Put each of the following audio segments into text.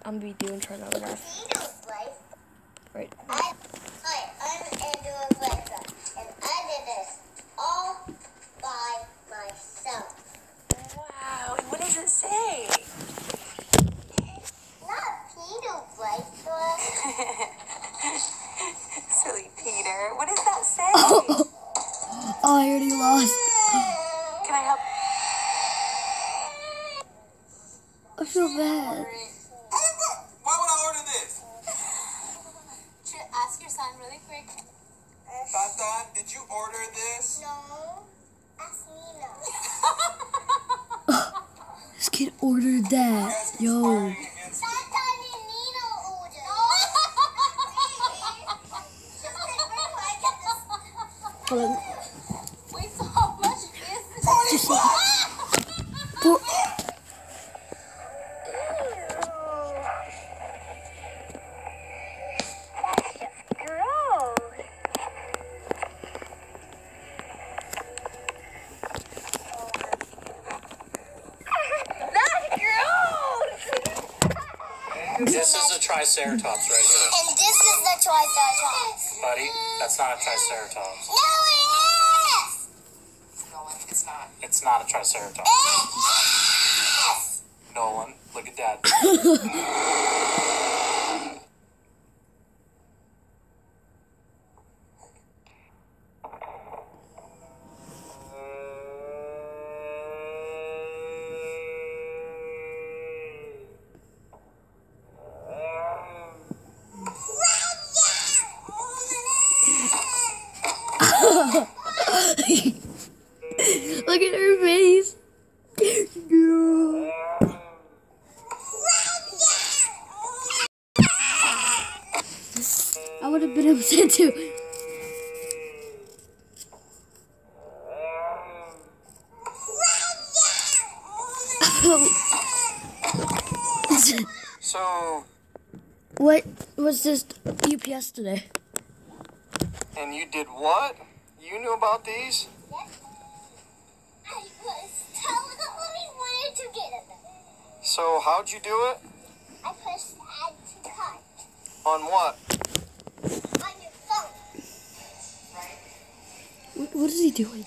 I'm be doing trying to laugh. Right. Hi, I'm Andrew Glazer, and I did this all by myself. Wow, and what does it say? Not Peter Glazer. Silly Peter. What does that say? Oh, I already lost. Can I help? I feel bad. Why would I order this? Ask your son really quick. Tata, did you order this? No, ask Nina. This kid ordered that. Yo. Tata and Nina ordered. Hold on. Wait, so how much is this? Just like, for, This is a Triceratops right here. And this is the Triceratops. Buddy, that's not a Triceratops. No, it is! Nolan, it's not. It's not a Triceratops. It is! Nolan, look at Dad. look at her face. I would have been upset too. So, What was this UPS today? and you did what? You knew about these? I was telling Mommy wanted to get it. So, how'd you do it? I pushed add to cut On what? on your phone. What is he doing?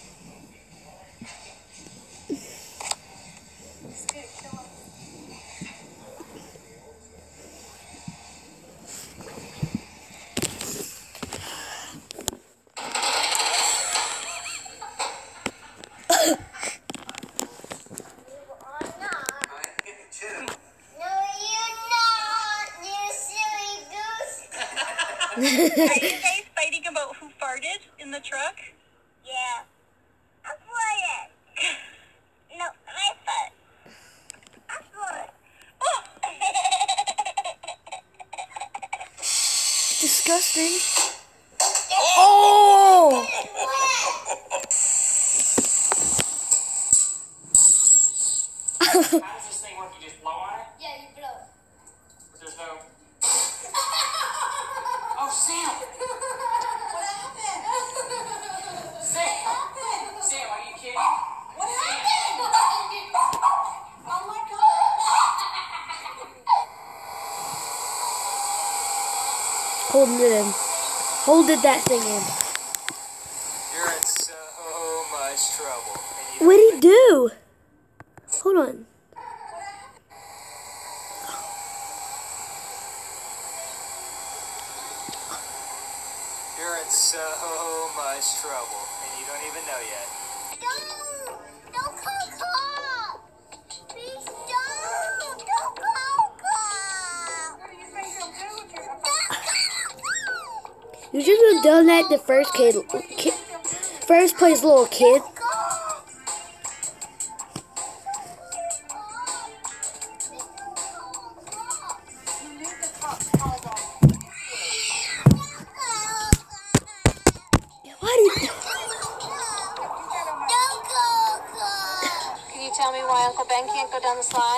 Are you guys fighting about who farted in the truck? Yeah. I'm quiet. No, I thought. I'm quiet. Disgusting. Oh! How does this thing work? You just blow on it? Yeah, you blow. There's no... Oh, Sam! What happened? Sam, are you kidding? What happened? Oh my God. Holding it in. Holded that thing in. You're in so much trouble. What'd he do? Hold on. You're in so much trouble, and you don't even know yet. Don't call cop. Please don't. Don't call cop. You should have done that the first first place little kid. Why did Can you tell me why Uncle Ben can't go down the slide?